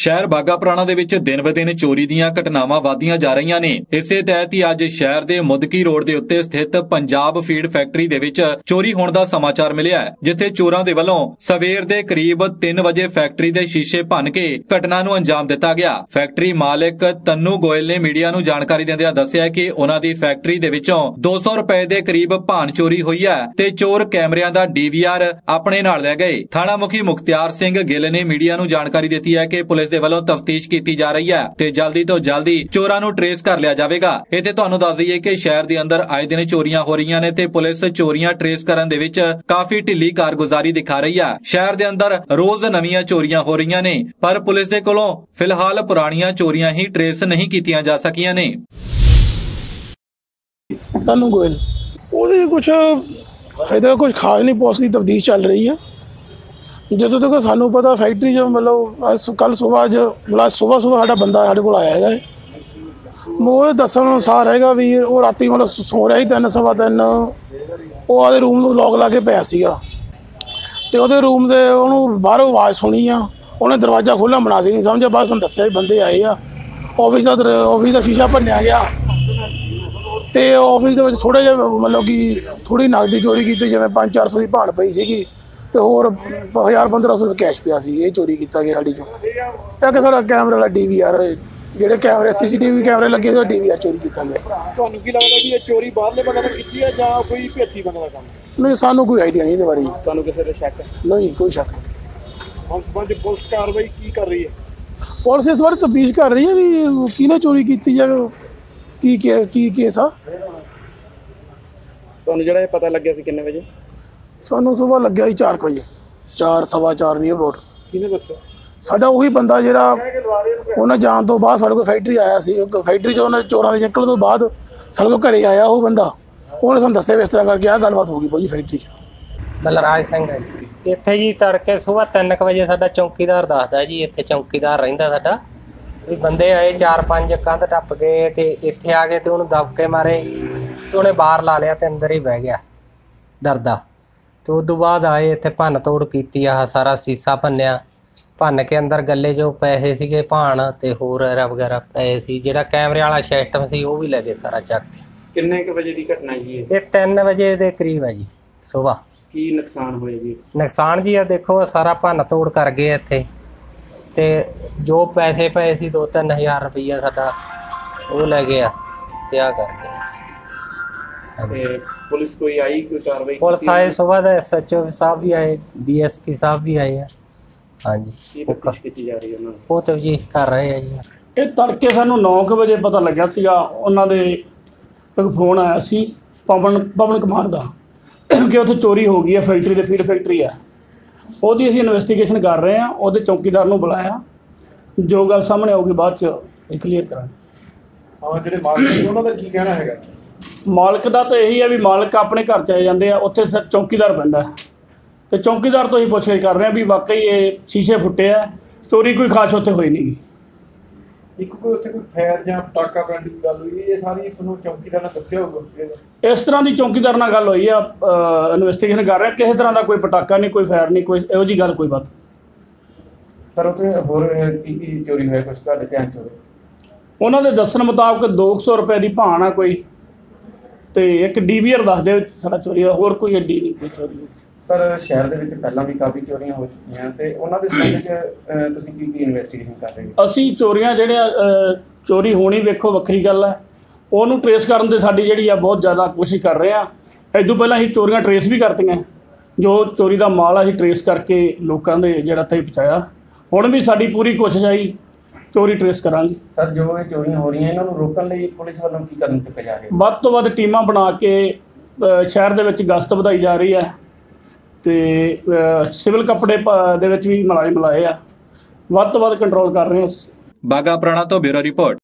ਸ਼ਹਿਰ ਬਾਗਾ ਪੁਰਾਣਾ ਦੇ ਵਿੱਚ ਦਿਨ ਬ ਦਿਨ ਚੋਰੀ ਦੀਆਂ ਘਟਨਾਵਾਂ ਵਧਦੀਆਂ ਜਾ ਰਹੀਆਂ ਨੇ। ਇਸੇ ਤਹਿਤ ਹੀ ਅੱਜ ਸ਼ਹਿਰ ਦੇ ਮੁਦਕੀ ਰੋਡ ਦੇ ਉੱਤੇ ਸਥਿਤ ਪੰਜਾਬ ਫੀਡ ਫੈਕਟਰੀ ਦੇ ਵਿੱਚ ਚੋਰੀ ਹੋਣ ਦਾ ਸਮਾਚਾਰ ਮਿਲਿਆ ਹੈ, ਜਿੱਥੇ ਚੋਰਾਂ ਦੇ ਵੱਲੋਂ ਸਵੇਰ ਦੇ ਕਰੀਬ 3 ਵਜੇ ਫੈਕਟਰੀ ਦੇ ਸ਼ੀਸ਼ੇ ਭੰਨ ਕੇ ਘਟਨਾ ਨੂੰ ਅੰਜਾਮ ਦਿੱਤਾ ਗਿਆ। ਫੈਕਟਰੀ ਮਾਲਕ ਤੰਨੂ ਗੋਇਲ ਨੇ ਮੀਡੀਆ ਨੂੰ ਜਾਣਕਾਰੀ ਦਿੰਦਿਆਂ ਦੱਸਿਆ ਕਿ ਉਹਨਾਂ ਦੀ ਫੈਕਟਰੀ ਦੇ ਵਿੱਚੋਂ 200 ਰੁਪਏ ਦੇ ਕਰੀਬ ਭੰਨ ਚੋਰੀ ਹੋਈ ਹੈ ਤੇ ਚੋਰ ਕੈਮਰਿਆਂ ਦਾ DVR ਆਪਣੇ ਨਾਲ ਲੈ ਗਏ। ਥਾਣਾ ਮੁਖੀ ਮੁਖਤਿਆਰ ਸਿੰਘ ਗਿੱਲ ਨੇ ਮੀਡੀਆ ਨੂੰ ਜਾਣਕਾਰੀ ਦਿੱਤੀ ਹੈ ਕਿ ਪੁਲਿਸ ਦੇ ਵੱਲੋਂ ਤਫਤੀਸ਼ ਕੀਤੀ ਜਾ ਰਹੀ ਹੈ ਤੇ ਜਲਦੀ ਤੋਂ ਜਲਦੀ ਚੋਰਾਂ ਨੂੰ ਟ੍ਰੇਸ ਕਰ ਲਿਆ ਜਾਵੇਗਾ। ਇੱਥੇ ਤੁਹਾਨੂੰ ਦੱਸ ਦਈਏ ਕਿ ਸ਼ਹਿਰ ਦੇ ਅੰਦਰ ਆਏ ਦਿਨ ਚੋਰੀਆਂ ਹੋ ਰਹੀਆਂ ਨੇ ਤੇ ਪੁਲਿਸ ਚੋਰੀਆਂ ਟ੍ਰੇਸ ਕਰਨ ਦੇ ਵਿੱਚ ਕਾਫੀ ਢਿੱਲੀ ਕਾਰਗੁਜ਼ਾਰੀ ਦਿਖਾ ਰਹੀ ਹੈ। ਸ਼ਹਿਰ ਦੇ ਅੰਦਰ ਰੋਜ਼ ਨਵੀਆਂ ਚੋਰੀਆਂ ਹੋ ਰਹੀਆਂ ਨੇ, ਪਰ ਪੁਲਿਸ ਦੇ ਕੋਲੋਂ ਫਿਲਹਾਲ ਪੁਰਾਣੀਆਂ ਚੋਰੀਆਂ ਹੀ ਟ੍ਰੇਸ ਨਹੀਂ ਕੀਤੀਆਂ ਜਾ ਸਕੀਆਂ ਨੇ। ਤੰਨੂ ਗੋਇਲ ਉਹਦੇ ਕੁਝ ਇਹਦਾ ਕੁਝ ਖਾਸ ਨਹੀਂ, ਪੁਲਿਸ ਦੀ ਤਫਤੀਸ਼ ਚੱਲ ਰਹੀ ਹੈ। ਜਦੋਂ ਤੱਕ ਸਾਨੂੰ ਪਤਾ ਫੈਕਟਰੀ 'ਚ ਮਤਲਬ ਕੱਲ੍ਹ ਸੁਬਾਹ ਸਾਡਾ ਬੰਦਾ ਸਾਡੇ ਕੋਲ ਆਇਆ ਹੈਗਾ। ਉਹ ਦੱਸਣ ਅਨੁਸਾਰ ਹੈਗਾ ਵੀ ਉਹ ਰਾਤੀ ਮਤਲਬ ਸੌ ਰਿਹਾ ਸੀ 3 ਸਵਾ 3, ਉਹ ਆਪਦੇ ਰੂਮ ਨੂੰ ਲੋਕ ਲਾ ਕੇ ਪਿਆ ਸੀਗਾ ਅਤੇ ਉਹਦੇ ਰੂਮ ਦੇ ਉਹਨੂੰ ਬਾਹਰੋਂ ਆਵਾਜ਼ ਸੁਣੀ ਆ। ਉਹਨੇ ਦਰਵਾਜ਼ਾ ਖੋਲ੍ਹਣਾ ਬਣਾ ਸੀ ਨਹੀਂ ਸਮਝਿਆ, ਬਾਅਦ ਸਾਨੂੰ ਦੱਸਿਆ ਬੰਦੇ ਆਏ ਆ। ਆਫਿਸ ਦਾ ਸ਼ੀਸ਼ਾ ਭੰਨਿਆ ਗਿਆ ਅਤੇ ਆਫਿਸ ਦੇ ਵਿੱਚ ਥੋੜ੍ਹਾ ਜਿਹਾ ਮਤਲਬ ਕਿ ਥੋੜ੍ਹੀ ਨਕਦੀ ਚੋਰੀ ਕੀਤੀ, ਜਿਵੇਂ 500-400 ਦੀ ਭਾਣ ਪਈ ਸੀਗੀ ਤੇ ਹੋਰ 1000-1500 ਰੁਪਏ ਕੈਸ਼ ਪਿਆ ਸੀ। ਇਹ ਚੋਰੀ ਕੀਤਾ ਗਿਆ ਸਾਡੀ ਚੋਂ। ਇੱਕ ਸਾਡਾ ਕੈਮਰੇ ਵਾਲਾ DVR, ਜਿਹੜੇ ਕੈਮਰੇ CCTV ਕੈਮਰੇ ਲੱਗੇ ਸੀ, ਉਹ DVR ਚੋਰੀ ਕੀਤਾ ਗਿਆ। ਤੁਹਾਨੂੰ ਕੀ ਲੱਗਦਾ ਕਿ ਇਹ ਚੋਰੀ ਬਾਹਰਲੇ ਬੰਦੇ ਨੇ ਕੀਤੀ ਹੈ ਜਾਂ ਕੋਈ ਭੇਤੀ ਬੰਦੇ ਦਾ ਕੰਮ? ਨਹੀਂ, ਸਾਨੂੰ ਕੋਈ ਆਈਡੀਆ ਨਹੀਂ ਇਹਦੇ ਬਾਰੇ। ਤੁਹਾਨੂੰ ਕਿਸੇ ਦੇ ਸ਼ੱਕ? ਨਹੀਂ, ਕੋਈ ਸ਼ੱਕ ਨਹੀਂ। ਹੁਣ ਸਬੰਧ ਪੁਲਿਸ ਕਾਰਵਾਈ ਕੀ ਕਰ ਰਹੀ ਹੈ? ਪੁਲਿਸ ਇਸ ਬਾਰੇ ਤਫਤੀਸ਼ ਕਰ ਰਹੀ ਹੈ ਵੀ ਕਿਹਨੇ ਚੋਰੀ ਕੀਤੀ ਜਾਵੇ, ਕੀ ਕੇਸ ਆ। ਤੁਹਾਨੂੰ ਜਿਹੜਾ ਇਹ ਪਤਾ ਲੱਗਿਆ ਸੀ ਕਿੰਨੇ ਵਜੇ? ਸਾਨੂੰ ਸੁਬਾਹ ਲੱਗਿਆ ਸੀ 4 ਵਜੇ, 4 ਸਵਾ 4 ਨੀਅਰ ਰੋਡ। ਕਿਹਨੇ ਦੱਸਿਆ? ਸਾਡਾ ਉਹੀ ਬੰਦਾ ਜਿਹੜਾ ਉਹਨਾਂ ਜਾਣ ਤੋਂ ਬਾਅਦ ਸਾਡੇ ਕੋਲ ਫੈਕਟਰੀ ਆਇਆ ਸੀ। ਫੈਕਟਰੀ 'ਚ ਉਹਨਾਂ ਚੋਰਾਂ ਦੇ ਨਿਕਲਣ ਤੋਂ ਬਾਅਦ ਸਾਡੇ ਕੋਲ ਘਰੇ ਆਇਆ ਉਹ ਬੰਦਾ। ਉਹਨੇ ਸਾਨੂੰ ਦੱਸਿਆ ਵੀ ਇਸ ਤਰ੍ਹਾਂ ਕਰਕੇ ਆਹ ਗੱਲਬਾਤ ਹੋ ਗਈ ਭਾਜੀ ਫੈਕਟਰੀ 'ਚ। ਬਲਰਾਜ ਸਿੰਘ ਹੈ ਜੀ। ਇੱਥੇ ਜੀ ਤੜਕੇ ਸੁਬਾਹ 3 ਵਜੇ ਸਾਡਾ ਚੌਕੀਦਾਰ ਦੱਸਦਾ ਜੀ, ਇੱਥੇ ਚੌਕੀਦਾਰ ਰਹਿੰਦਾ ਸਾਡਾ, ਵੀ ਬੰਦੇ ਆਏ 4-5 ਕੰਧ ਟੱਪ ਗਏ ਤੇ ਇੱਥੇ ਆ ਗਏ ਤੇ ਉਹਨੂੰ ਦਬਕੇ ਮਾਰੇ ਤੇ ਉਹਨੇ ਬਾਹਰ ਲਾ ਲਿਆ ਤੇ ਅੰਦਰ ਹੀ ਬਹਿ ਗਿਆ ਡਰਦਾ। ਤੇ ਉਸ ਤੋਂ ਬਾਅਦ ਆਏ ਇੱਥੇ ਭੰਨ ਤੋੜ ਕੀਤੀ, ਆਹ ਸਾਰਾ ਸੀਸਾ ਭੰਨਿਆ, ਭੰਨ ਕੇ ਅੰਦਰ ਗੱਲੇ 'ਚੋਂ ਪੈਸੇ ਸੀਗੇ ਭਾਣ ਤੇ ਹੋਰ ਐਰਾ ਵਗੈਰਾ ਪਏ ਸੀ। ਜਿਹੜਾ ਕੈਮਰੇ ਵਾਲਾ ਸਿਸਟਮ ਸੀ ਉਹ ਵੀ ਲੈ ਗਏ ਸਾਰਾ ਚੱਕ ਕੇ। ਕਿੰਨੇ ਕੁ ਵਜੇ ਦੀ ਘਟਨਾ ਜੀ ਇਹ 3 ਵਜੇ ਦੇ ਕਰੀਬ ਹੈ ਜੀ ਸੁਬਾਹ। ਕੀ ਨੁਕਸਾਨ ਹੋਇਆ ਜੀ? ਨੁਕਸਾਨ ਜੀ ਆ ਦੇਖੋ ਸਾਰਾ ਭੰਨ ਤੋੜ ਕਰ ਗਏ ਇੱਥੇ, ਤੇ ਜੋ ਪੈਸੇ ਪਏ ਸੀ 2-3 ਹਜ਼ਾਰ ਰੁਪਈਆ ਸਾਡਾ ਉਹ ਲੈ ਗਿਆ ਤੇ ਆ ਕਰ ਗਏ। ਤੇ ਪੁਲਿਸ ਕੋਈ ਆਈ, ਕੋਈ ਕਾਰਵਾਈ? ਪੁਲਿਸ ਆਏ ਸੁਬਾਹ ਦਾ, SHO ਸਾਹਿਬ ਵੀ ਆਏ, DSP ਸਾਹਿਬ ਵੀ ਆਏ ਆ। ਹਾਂਜੀ, ਕੀ ਤਫਤੀਸ਼ ਕੀਤੀ ਜਾ ਰਹੀ ਹੈ ਉਹਨਾਂ ਨੂੰ? ਉਹ ਤਫਤੀਸ਼ ਕਰ ਰਹੇ ਆ ਜੀ। ਇਹ ਤੜਕੇ ਸਾਨੂੰ 9 ਵਜੇ ਪਤਾ ਲੱਗਿਆ ਸੀਗਾ, ਉਹਨਾਂ ਦੇ ਇੱਕ ਫੋਨ ਆਇਆ ਸੀ ਪਵਨ ਕੁਮਾਰ ਦਾ ਕਿ ਉੱਥੇ ਚੋਰੀ ਹੋ ਗਈ ਹੈ, ਫੈਕਟਰੀ ਦੇ ਫੀਡ ਫੈਕਟਰੀ ਆ। ਉਹਦੀ ਅਸੀਂ ਇਨਵੈਸਟੀਗੇਸ਼ਨ ਕਰ ਰਹੇ ਹਾਂ। ਉਹਦੇ ਚੌਕੀਦਾਰ ਨੂੰ ਬੁਲਾਇਆ, ਜੋ ਗੱਲ ਸਾਹਮਣੇ ਆਊਗੀ ਬਾਅਦ 'ਚ ਇਹ ਕਲੀਅਰ ਕਰਾਂਗੇ। ਜਿਹੜੇ ਮਾਲਕ ਨੇ ਉਹਨਾਂ ਦਾ ਕੀ ਕਹਿਣਾ ਹੈਗਾ? ਮਾਲਕ ਦਾ ਤਾਂ ਇਹੀ ਹੈ ਵੀ ਮਾਲਕ ਆਪਣੇ ਘਰ ਚਲੇ ਜਾਂਦੇ ਆ, ਉੱਥੇ ਚੌਕੀਦਾਰ ਪੈਂਦਾ ਅਤੇ ਚੌਕੀਦਾਰ ਤੋਂ ਹੀ ਪੁੱਛਗਿੱਛ ਕਰ ਰਹੇ ਹਾਂ ਵੀ ਵਾਕਈ ਇਹ ਸ਼ੀਸ਼ੇ ਫੁੱਟੇ ਆ, ਚੋਰੀ ਕੋਈ ਖਾਸ ਉੱਥੇ ਹੋਈ ਨਹੀਂ ਗੀ। ਇੱਕ ਕੋਈ ਉੱਥੇ ਕੋਈ ਫਾਇਰ ਜਾਂ ਪਟਾਕਾ ਪੈਣ ਦੀ ਗੱਲ ਹੋਈ, ਇਹ ਸਾਰੀ ਤੁਹਾਨੂੰ ਚੌਕੀਦਾਰ ਨੇ ਦੱਸਿਆ ਹੋਊਗਾ? ਇਸ ਤਰ੍ਹਾਂ ਦੀ ਚੌਕੀਦਾਰ ਨਾਲ ਗੱਲ ਹੋਈ ਆ, ਇਨਵੈਸਟੀਗੇਸ਼ਨ ਕਰ ਰਹੇ ਹਾਂ। ਕਿਸੇ ਤਰ੍ਹਾਂ ਦਾ ਕੋਈ ਪਟਾਕਾ ਨਹੀਂ, ਕੋਈ ਫਾਇਰ ਨਹੀਂ, ਕੋਈ ਇਹੋ ਜਿਹੀ ਗੱਲ ਕੋਈ ਬਾਤ। ਸਰ ਉੱਥੇ ਹੋਰ ਕੀ ਚੋਰੀ ਹੋਇਆ ਕੁਛ ਤੁਹਾਡੇ ਧਿਆਨ 'ਚ ਹੋਵੇ? ਉਹਨਾਂ ਦੇ ਦੱਸਣ ਮੁਤਾਬਕ 200 ਰੁਪਏ ਦੀ ਭਾਣ ਆ ਕੋਈ, ਤੇ ਇੱਕ DVR ਦੱਸਦੇ ਸਾਡਾ ਚੋਰੀ ਹੋਇਆ, ਹੋਰ ਕੋਈ ਐਡੀ ਨਹੀਂ ਕੋਈ ਚੋਰੀ ਹੋਈ। ਸਰ ਸ਼ਹਿਰ ਦੇ ਵਿੱਚ ਪਹਿਲਾਂ ਵੀ ਕਾਫੀ ਚੋਰੀਆਂ ਹੋ ਚੁੱਕੀਆਂ ਤੇ ਉਹਨਾਂ ਦੇ ਸੰਬੰਧ 'ਚ ਤੁਸੀਂ ਕੀ ਇਨਵੈਸਟੀਗੇਸ਼ਨ ਕਰ ਰਹੇ ਹੋ? ਅਸੀਂ ਚੋਰੀਆਂ ਜਿਹੜੀਆਂ ਚੋਰੀ ਹੋਣੀ ਵੇਖੋ ਵੱਖਰੀ ਗੱਲ ਹੈ, ਉਹਨੂੰ ਟਰੇਸ ਕਰਨ ਦੇ ਸਾਡੀ ਜਿਹੜੀ ਆ ਬਹੁਤ ਜ਼ਿਆਦਾ ਕੋਸ਼ਿਸ਼ ਕਰ ਰਹੇ ਹਾਂ। ਇਸ ਤੋਂ ਪਹਿਲਾਂ ਅਸੀਂ ਚੋਰੀਆਂ ਟਰੇਸ ਵੀ ਕਰਤੀਆਂ, ਜੋ ਚੋਰੀ ਦਾ ਮਾਲ ਅਸੀਂ ਟਰੇਸ ਕਰਕੇ ਲੋਕਾਂ ਦੇ ਜਿਹੜਾ ਤੱਕ ਪਹੁੰਚਾਇਆ। ਹੁਣ ਵੀ ਸਾਡੀ ਪੂਰੀ ਕੋਸ਼ਿਸ਼ ਆਈ ਚੋਰੀ ਟਰੇਸ ਕਰਾਂਗੇ। ਸਰ ਜੋ ਇਹ ਚੋਰੀਆਂ ਹੋ ਰਹੀਆਂ ਇਹਨਾਂ ਨੂੰ ਰੋਕਣ ਲਈ ਪੁਲਿਸ ਵੱਲੋਂ ਕੀ ਕਦਮ ਚੁੱਕੇ ਜਾ ਰਹੇ? ਵੱਧ ਤੋਂ ਵੱਧ ਟੀਮਾਂ ਬਣਾ ਕੇ ਸ਼ਹਿਰ ਦੇ ਵਿੱਚ ਗਸ਼ਤ ਵਧਾਈ ਜਾ ਰਹੀ ਹੈ ਤੇ ਸਿਵਲ ਕੱਪੜੇ ਦੇ ਵਿੱਚ ਵੀ ਮੁਲਾਜ਼ਮ ਲਾਏ ਆ। ਵੱਧ ਤੋਂ ਵੱਧ ਕੰਟਰੋਲ ਕਰ ਰਹੇ ਹਾਂ। ਬਾਗਾ ਪੁਰਾਣਾ ਤੋਂ ਬਿਊਰੋ ਰਿਪੋਰਟ।